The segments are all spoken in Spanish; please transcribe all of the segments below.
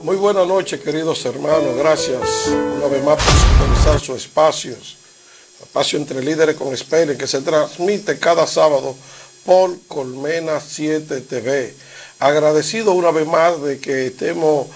Muy buenas noches, queridos hermanos. Gracias una vez más por sintonizar su espacio Entre Líderes con Experian, que se transmite cada sábado por Colmena 7 TV. Agradecido una vez más de que estemos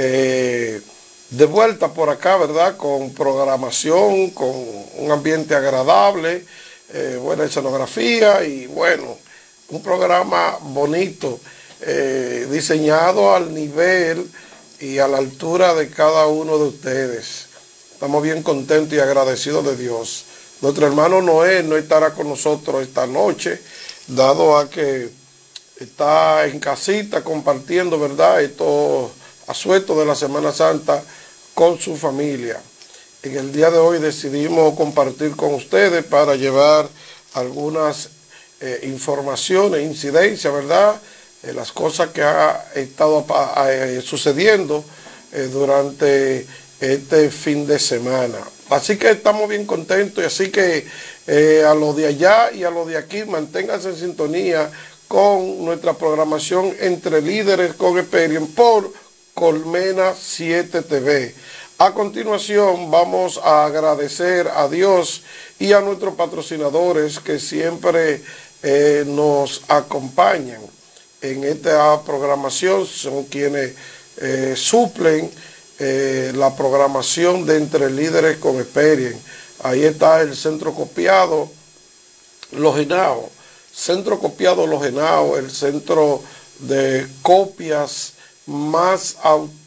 de vuelta por acá, ¿verdad? Con programación, con un ambiente agradable, buena escenografía y bueno, un programa bonito, diseñado al nivel y a la altura de cada uno de ustedes. Estamos bien contentos y agradecidos de Dios. Nuestro hermano Noé no estará con nosotros esta noche, dado a que está en casita compartiendo, ¿verdad?, estos asuetos de la Semana Santa con su familia. En el día de hoy decidimos compartir con ustedes para llevar algunas informaciones, incidencias, ¿verdad?, las cosas que ha estado sucediendo durante este fin de semana. Así que estamos bien contentos y así que a los de allá y a los de aquí manténganse en sintonía con nuestra programación Entre Líderes con Experian por Colmena 7 TV. A continuación vamos a agradecer a Dios y a nuestros patrocinadores que siempre nos acompañan en esta programación. Son quienes suplen la programación de Entre Líderes con Experian. Ahí está el Centro Copiado Los Henaos, Centro Copiado Los Henaos, el centro de copias más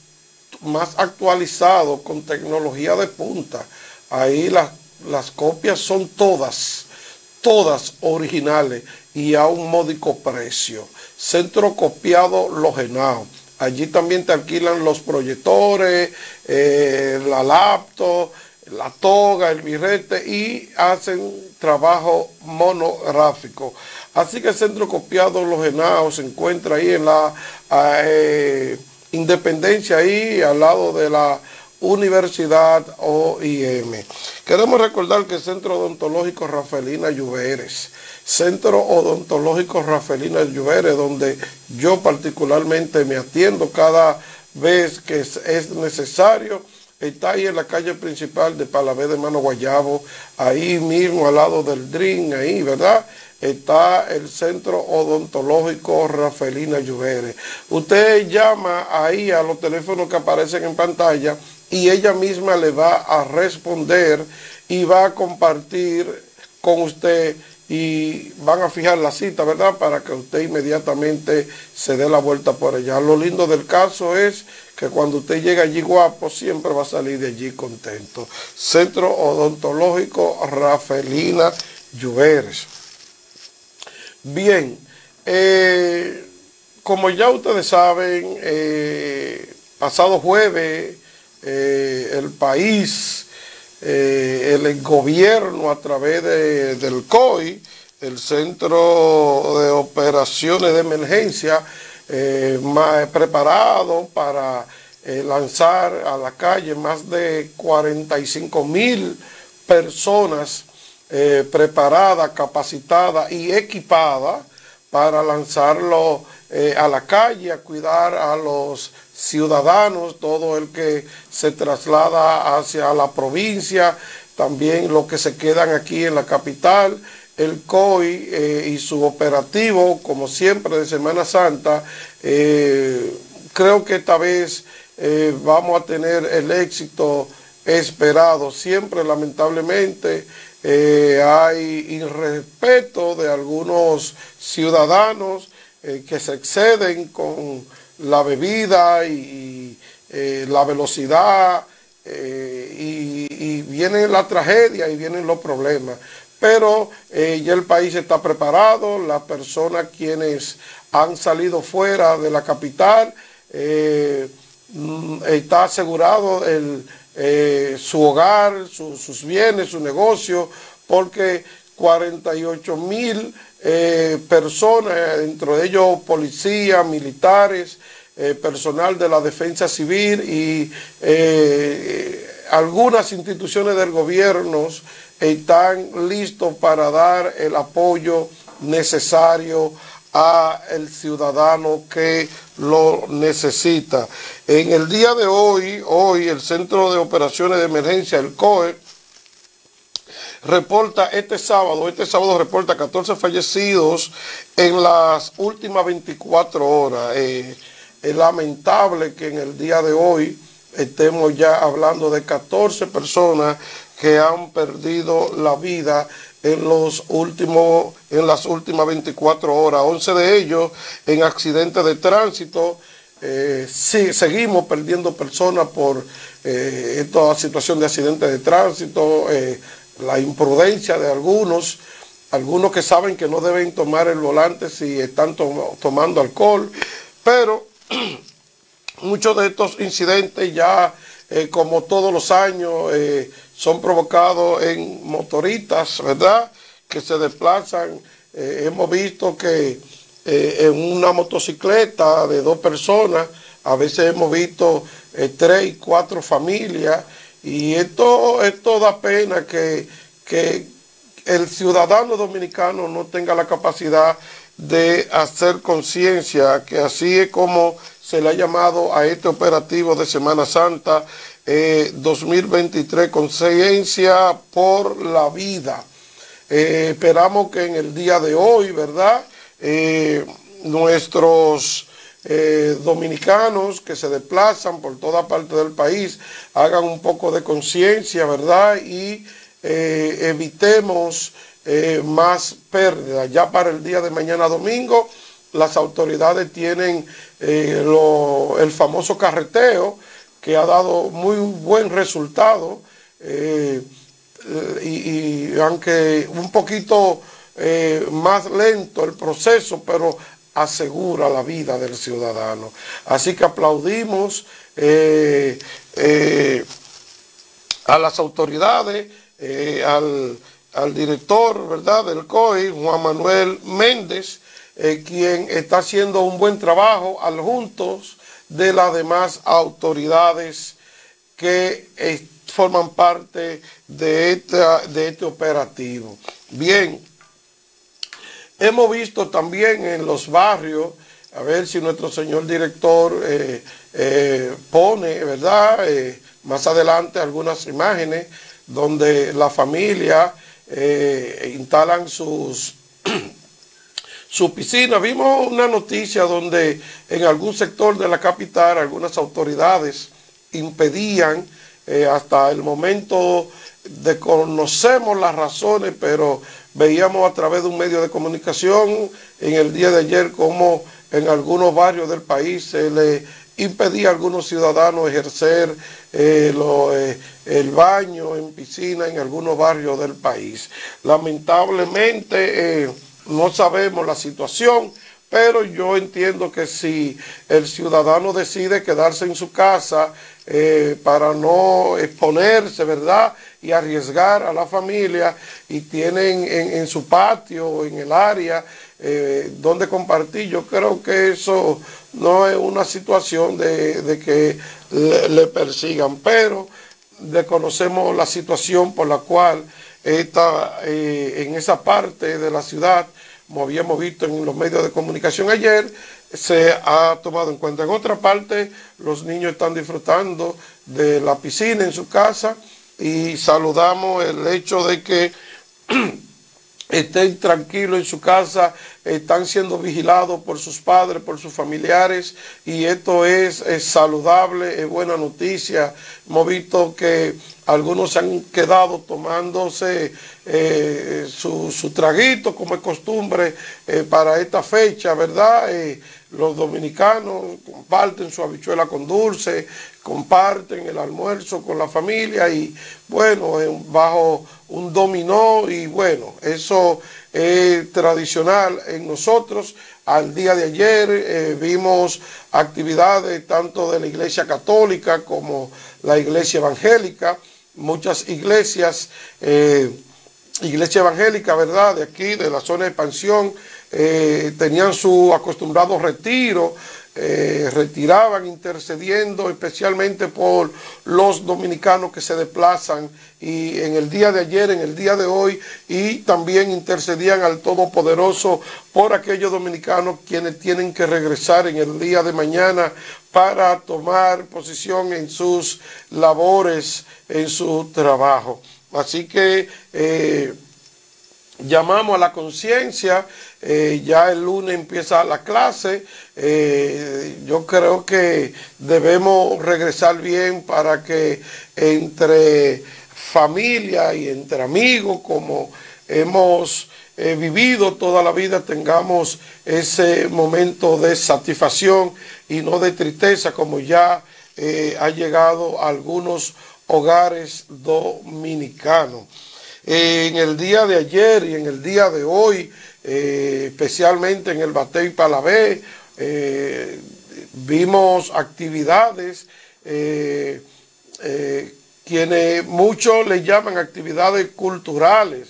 actualizado, con tecnología de punta. Ahí las copias son todas originales y a un módico precio. Centro Copiado Los Henaos. Allí también te alquilan los proyectores, la laptop, la toga, el birrete y hacen trabajo monográfico. Así que el Centro Copiado Los Henaos se encuentra ahí en la Independencia, ahí al lado de la Universidad OIM. Queremos recordar que el Centro Odontológico Rafaelina Lluveres, Centro Odontológico Rafaelina Lluveres, donde yo particularmente me atiendo cada vez que es necesario, está ahí en la calle principal de Palavé de Mano Guayabo, ahí mismo al lado del DRIN, ahí, ¿verdad? Está el Centro Odontológico Rafaelina Lluveres. Usted llama ahí a los teléfonos que aparecen en pantalla y ella misma le va a responder y va a compartir con usted y van a fijar la cita, ¿verdad?, para que usted inmediatamente se dé la vuelta por allá. Lo lindo del caso es que cuando usted llega allí guapo, siempre va a salir de allí contento. Centro Odontológico Rafaelina Lluveres. Bien, como ya ustedes saben, pasado jueves el país, el gobierno a través del COI, el Centro de Operaciones de Emergencia, preparado para lanzar a la calle más de 45,000 personas preparadas, capacitadas y equipadas para lanzarlo a la calle, a cuidar a los ciudadanos, todo el que se traslada hacia la provincia, también los que se quedan aquí en la capital. El COI y su operativo, como siempre, de Semana Santa, creo que esta vez vamos a tener el éxito esperado. Siempre, lamentablemente, hay irrespeto de algunos ciudadanos que se exceden con la bebida y la velocidad, y viene la tragedia y vienen los problemas. Pero ya el país está preparado, las personas quienes han salido fuera de la capital, está asegurado su hogar, sus bienes, su negocio, porque 48,000 personas, dentro de ellos policías, militares, personal de la defensa civil y algunas instituciones del gobierno están listos para dar el apoyo necesario al ciudadano que lo necesita. En el día de hoy el Centro de Operaciones de Emergencia, el COE, reporta este sábado reporta 14 fallecidos en las últimas 24 horas. Es lamentable que en el día de hoy estemos ya hablando de 14 personas que han perdido la vida en las últimas 24 horas, 11 de ellos en accidentes de tránsito. Sí, seguimos perdiendo personas por esta situación de accidentes de tránsito, la imprudencia de algunos que saben que no deben tomar el volante si están tomando alcohol, pero muchos de estos incidentes ya, como todos los años, son provocados en motoristas, ¿verdad?, que se desplazan. Hemos visto que en una motocicleta de 2 personas, a veces hemos visto 3 y 4 familias, y esto da pena que el ciudadano dominicano no tenga la capacidad de hacer conciencia, que así es como se le ha llamado a este operativo de Semana Santa 2023, conciencia por la vida. Esperamos que en el día de hoy, ¿verdad?, nuestros dominicanos que se desplazan por toda parte del país hagan un poco de conciencia, ¿verdad?, y evitemos más pérdidas. Ya para el día de mañana domingo, las autoridades tienen el famoso carreteo, que ha dado muy buen resultado, y aunque un poquito más lento el proceso, pero asegura la vida del ciudadano. Así que aplaudimos a las autoridades, al director, ¿verdad?, del COI, Juan Manuel Méndez, quien está haciendo un buen trabajo al juntos de las demás autoridades que forman parte de este operativo. Bien, hemos visto también en los barrios, a ver si nuestro señor director pone, ¿verdad?, más adelante algunas imágenes donde la familia instalan sus piscinas. Vimos una noticia donde en algún sector de la capital algunas autoridades impedían, hasta el momento desconocemos las razones, pero veíamos a través de un medio de comunicación en el día de ayer cómo en algunos barrios del país se le impedía a algunos ciudadanos ejercer el baño en piscina en algunos barrios del país. Lamentablemente no sabemos la situación, pero yo entiendo que si el ciudadano decide quedarse en su casa para no exponerse, ¿verdad?, y arriesgar a la familia, y tienen en su patio o en el área donde compartir, yo creo que eso no es una situación de que le persigan, pero desconocemos la situación por la cual en esa parte de la ciudad, como habíamos visto en los medios de comunicación ayer, se ha tomado en cuenta. En otra parte, los niños están disfrutando de la piscina en su casa, y saludamos el hecho de que estén tranquilos en su casa, están siendo vigilados por sus padres, por sus familiares, y esto es saludable, es buena noticia. Hemos visto que algunos se han quedado tomándose su traguito, como es costumbre para esta fecha, ¿verdad? Los dominicanos comparten su habichuela con dulce, comparten el almuerzo con la familia, y bueno, bajo un dominó, y bueno, eso es tradicional en nosotros. Al día de ayer vimos actividades tanto de la Iglesia Católica como la Iglesia Evangélica. Muchas iglesias, iglesia evangélica, ¿verdad?, de aquí, de la zona de expansión, tenían su acostumbrado retiro retiraban, intercediendo especialmente por los dominicanos que se desplazan, y en el día de ayer, en el día de hoy, y también intercedían al Todopoderoso por aquellos dominicanos quienes tienen que regresar en el día de mañana para tomar posición en sus labores, en su trabajo. Así que llamamos a la conciencia. Ya el lunes empieza la clase. Yo creo que debemos regresar bien para que entre familia y entre amigos, como hemos vivido toda la vida, tengamos ese momento de satisfacción y no de tristeza, como ya ha llegado a algunos hogares dominicanos. En el día de ayer y en el día de hoy, especialmente en el Batey Palabé, vimos actividades, quienes muchos le llaman actividades culturales,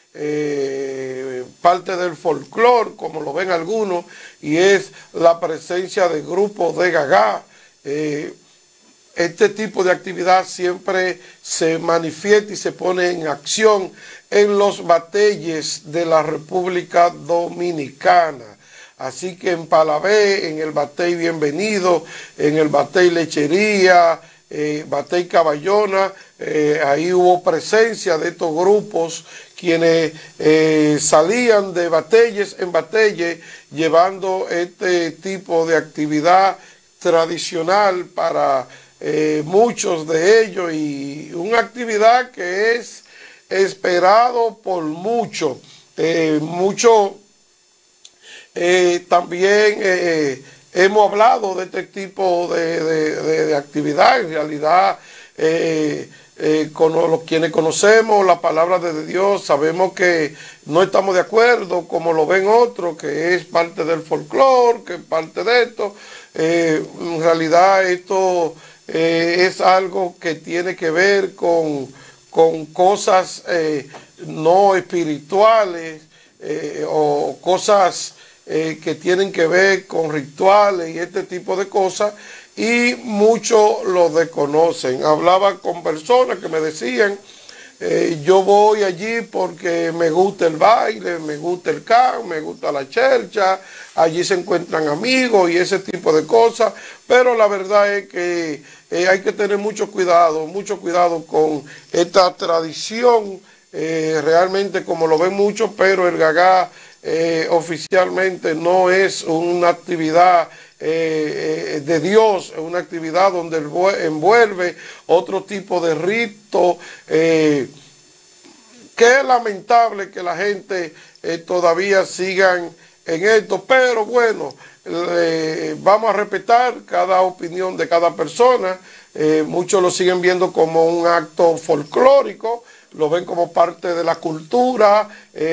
parte del folclore, como lo ven algunos, y es la presencia de grupos de gagá. Este tipo de actividad siempre se manifiesta y se pone en acción en los bateyes de la República Dominicana. Así que en Palabé, en el Batey Bienvenido, en el Batey Lechería, Batey Caballona, ahí hubo presencia de estos grupos quienes salían de bateyes en bateyes llevando este tipo de actividad tradicional para muchos de ellos, y una actividad que es esperado por muchos. También hemos hablado de este tipo de actividad. En realidad, con los quienes conocemos la palabra de Dios, sabemos que no estamos de acuerdo como lo ven otros, que es parte del folclore, que es parte de esto. En realidad esto es algo que tiene que ver con cosas no espirituales, o cosas que tienen que ver con rituales y este tipo de cosas, y muchos lo desconocen. Hablaba con personas que me decían, yo voy allí porque me gusta el baile, me gusta el can, me gusta la chercha, allí se encuentran amigos y ese tipo de cosas, pero la verdad es que hay que tener mucho cuidado con esta tradición, realmente como lo ven muchos, pero el gagá oficialmente no es una actividad de Dios, es una actividad donde envuelve otro tipo de rito, que es lamentable que la gente todavía sigan en esto, pero bueno, vamos a respetar cada opinión de cada persona. Muchos lo siguen viendo como un acto folclórico, lo ven como parte de la cultura.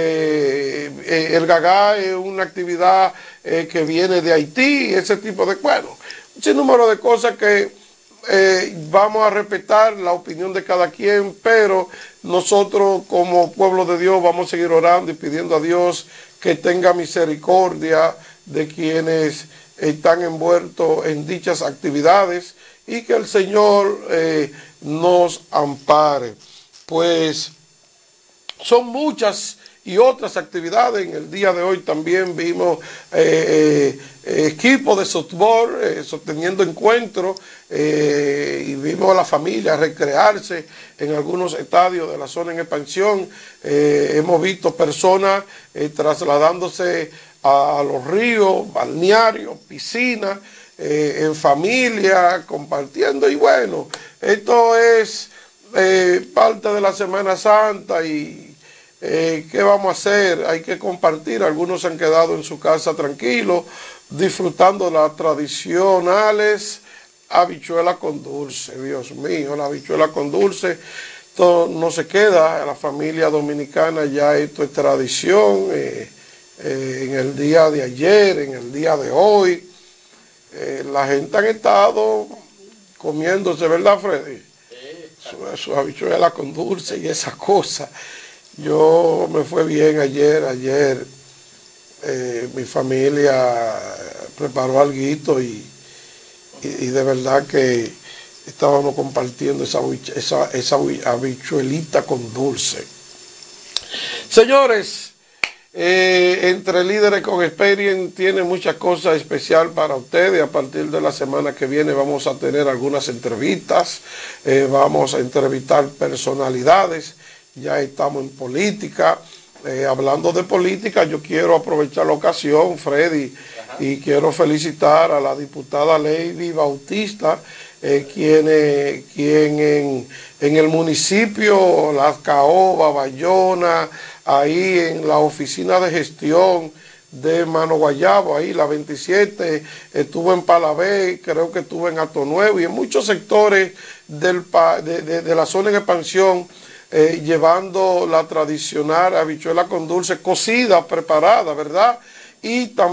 El gagá es una actividad que viene de Haití, ese tipo de, bueno, un sinnúmero de cosas que vamos a respetar la opinión de cada quien, pero nosotros como pueblo de Dios vamos a seguir orando y pidiendo a Dios que tenga misericordia de quienes están envueltos en dichas actividades y que el Señor nos ampare. Pues son muchas y otras actividades. En el día de hoy también vimos equipos de softball sosteniendo encuentros, y vimos a la familia recrearse en algunos estadios de la zona en expansión. Hemos visto personas trasladándose a los ríos, balnearios, piscinas, en familia, compartiendo. Y bueno, esto es parte de la Semana Santa, y ¿qué vamos a hacer? Hay que compartir. Algunos se han quedado en su casa tranquilos, disfrutando de las tradicionales habichuelas con dulce. Dios mío, la habichuela con dulce, esto no se queda en la familia dominicana, ya esto es tradición. En el día de ayer, en el día de hoy, la gente ha estado comiéndose, ¿verdad, Freddy? Su habichuela con dulce y esas cosas. Yo me fue bien ayer, mi familia preparó alguito y de verdad que estábamos compartiendo esa habichuelita con dulce. Señores, Entre Líderes con Experience tiene muchas cosas especiales para ustedes. A partir de la semana que viene vamos a tener algunas entrevistas, vamos a entrevistar personalidades, ya estamos en política. Hablando de política, yo quiero aprovechar la ocasión, Freddy, y quiero felicitar a la diputada Lady Bautista, quien en el municipio Las Caobas, Bayona, ahí en la oficina de gestión de Mano Guayabo, ahí la 27, estuvo en Palabé, creo que estuvo en Ato Nuevo y en muchos sectores de la zona en expansión, llevando la tradicional habichuela con dulce cocida, preparada, ¿verdad? Y también